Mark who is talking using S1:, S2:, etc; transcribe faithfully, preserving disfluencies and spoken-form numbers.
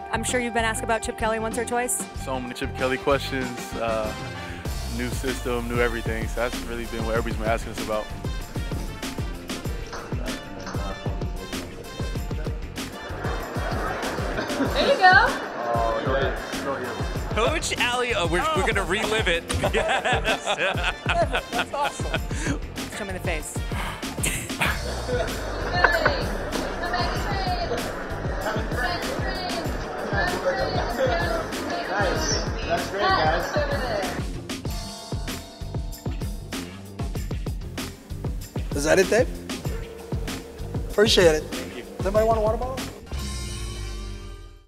S1: I'm sure you've been asked about Chip Kelly once or twice.
S2: So many Chip Kelly questions, uh, new system, new everything. So that's really been what everybody's been asking us about.
S1: There you go.
S2: Oh, go ahead. Go ahead.
S3: Coach Ali, oh, we're, oh. we're going to relive it. Yes.
S1: That's awesome. Show me the face.
S4: Nice. That's great, guys.
S5: Is that it, Dave? Appreciate it. Thank you. Does anybody want a water bottle?